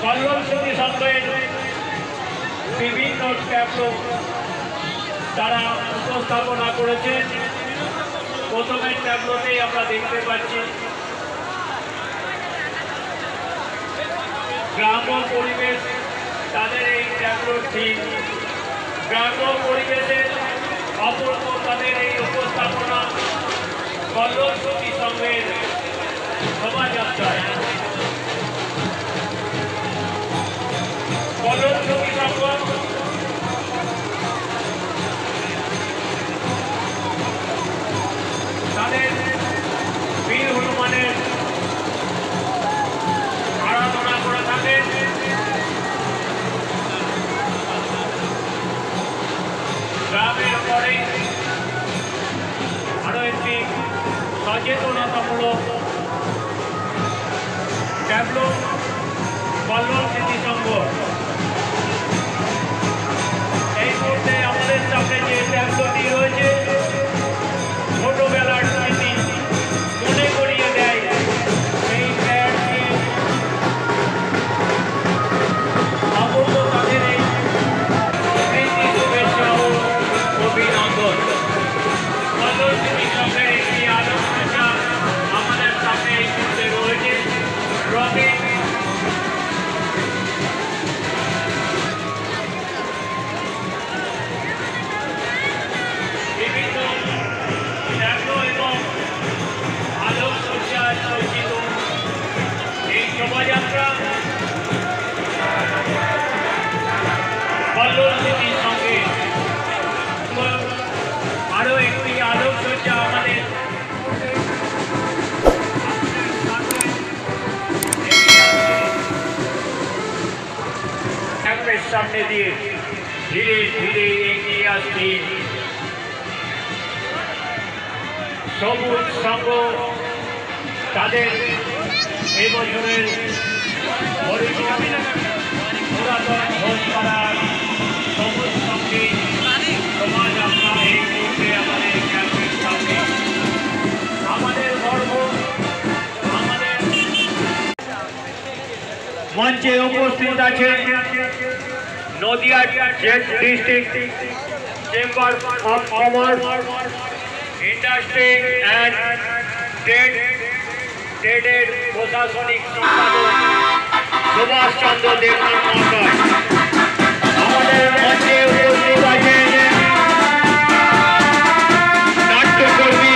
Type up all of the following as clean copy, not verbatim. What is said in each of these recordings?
কল্লোল স্মৃতি সংঘের বিভিন্ন ট্যাবলো তারা উপস্থাপনা করেছেন। প্রথমের ট্যাবলোতেই আমরা দেখতে পাচ্ছি গ্রাম্য পরিবেশ, তাদের এই ট্যাবলোর থিম গ্রাম্য পরিবেশের অপূর্ব তাদের এই উপস্থাপনা কল্লোল স্মৃতি সংঘের শোভাযাত্রায়। কল্লোল স্মৃতি সংঘ তাদের বীর হনুমানের আরাধনা করে থাকেন। গ্রামের পরে আরো একটি সচেতনতামূলক ট্যাবলো কল্লোল স্মৃতি সংঘ। এই মুহূর্তে আমাদের সামনে যে ট্যাবলোটি রয়েছে ছোটবেলার স্মৃতি মনে করিয়ে দেয়। এই ট্যাবটি অপূর্ব তাদের এই স্মৃতি শুভেচ্ছা ও অভিনন্দন। কল্লোল স্মৃতি সংঘের একটি আলোচনা আমাদের সামনে এই মুহূর্তে রয়েছে। রবি বিভিন্ন ট্যাবলো এবং আলোকসজ্জায় সজ্জিত এই শোভাযাত্রা কল্লোল স্মৃতি সংঘে আরো একটি আলোকসজ্জা আমাদের সামনে দিয়ে ধীরে ধীরে এগিয়ে আসছি সবুজ সংঘ। তাদের এই বছরের পুরাতন ঘোষপাড়ার সবুজ সংঘে শোভাযাত্রা এই মুহূর্তে আমাদের ক্যাম্পের সামনে। আমাদের গর্ব, আমাদের মঞ্চে উপস্থিত আছে Nadia district chamber of commerce, industry and ট্রেডের প্রশাসনিক সম্পাদক সুভাষ চন্দ্র দেবনাথ মহাশয়। আমাদের মঞ্চে উপস্থিত আছেন নাট্যকর্মী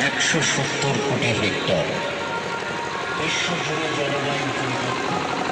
170 কোটি হেক্টর বিশ্বজুড়ে জলবায়ু পরিবর্তন।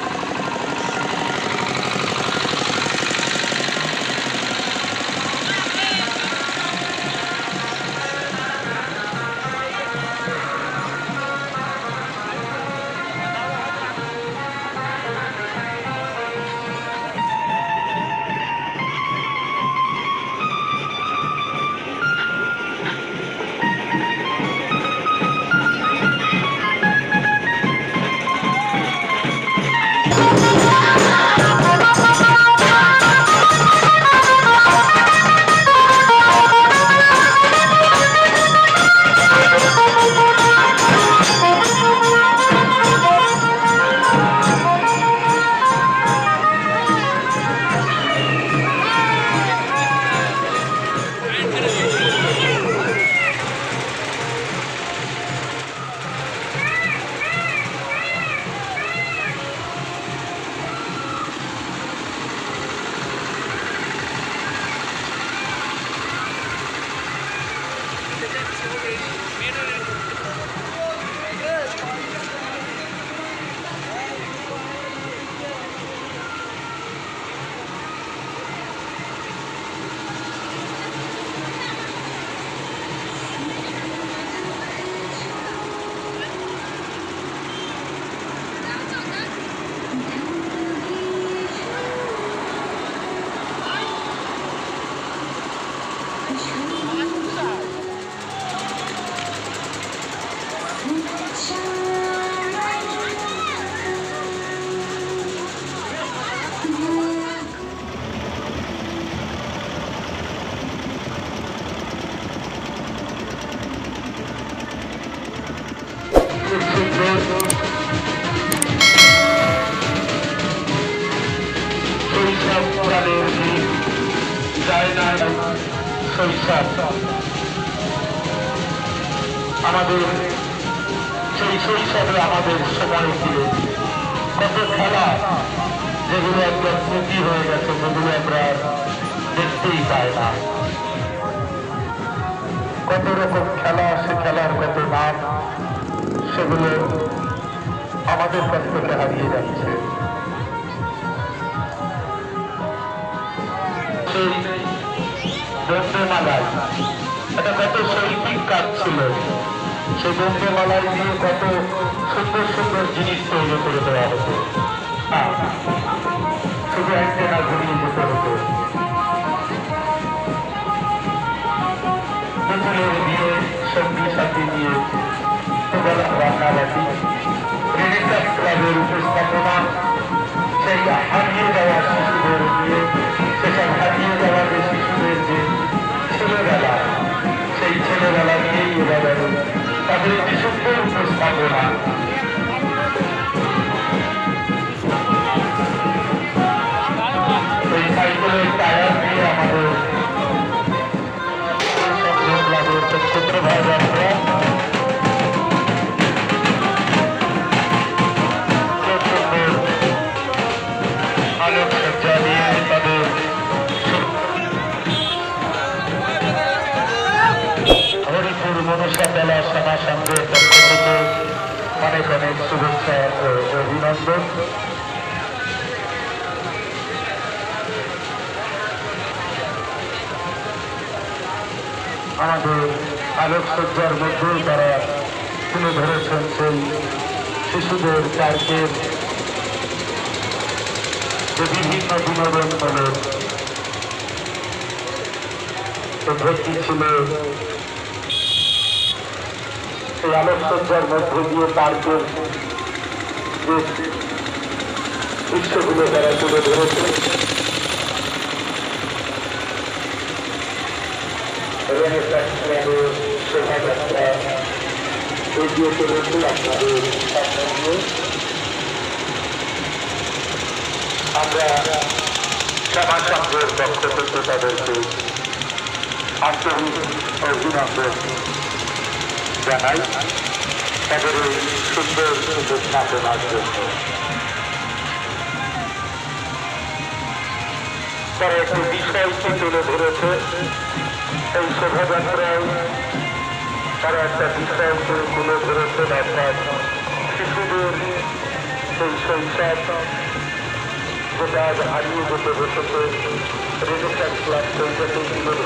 আমাদের সেই শৈশবে আমাদের সময় ছিল কত খেলা যেগুলো একদম স্মৃতি হয়ে গেছে, যেগুলো আমরা দেখতেই পাই না। কত রকম খেলা, সে খেলার কত নাম, সেগুলো আমাদের কাছ থেকে হারিয়ে যাচ্ছে। সেই বন্দেমালায় এটা কত শৈল্পিক কাজ ছিল, সেই বন্দেমালায় দিয়ে কত সুন্দর সুন্দর জিনিস তৈরি করে দেওয়া হতো। শুধু অ্যান্টেনা ঘুরিয়ে যেতে হতো। পুতুলের বিয়ে, সঙ্গী সাথী নিয়ে রান্নাবাটি, রেনেসাঁস ক্লাবের উপস্থাপনা, সেই হারিয়ে যাওয়া শিশুদের নিয়ে, সেসব হারিয়ে যাওয়া যে শিশুদের যে ছেলেবেলা, সেই ছেলেবেলা নিয়েই এবার তাদের একটি সুন্দর উপস্থাপনা। এই সাইকেলের টায়ার দিয়ে আমাদের ক্লাবের ছোট ভাই যাত্রা আলোকসজ্জা নিয়ে তাদের হরিপুর মনসা মেলা সেনা সংঘের পক্ষ থেকে অনেক অনেক শুভেচ্ছা ও অভিনন্দন। আমাদের আলোকসজ্জার মধ্যেই তারা তুলে ধরেছেন সেই শিশুদের পার্কের যে বিভিন্ন বিনোদনমূলক পদ্ধতি ছিল। সেই আলোকসজ্জার মধ্যে দিয়ে পার্কের যে দৃশ্যগুলো তারা তুলে ধরেছে। রেনেসাঁস ক্লাবের শোভাযাত্রা এগিয়ে চলেছে আপনাদের সামনে। আমরা সেনা সংঘের পক্ষ থেকে তাদেরকে আন্তরিক অভিনন্দন জানাই তাদের এই সুন্দর উপস্থাপনার জন্য। তারা একটি বিষয়কে তুলে ধরেছে। এই শোভাযাত্রায় তারা একটা বিষয়কে তুলে ধরেছেন অর্থাৎ শিশুদের সেই শৈশব যেটা আজ হারিয়ে যেতে বসেছে রেনেসান্স ক্লাব সেইটাকে তুলে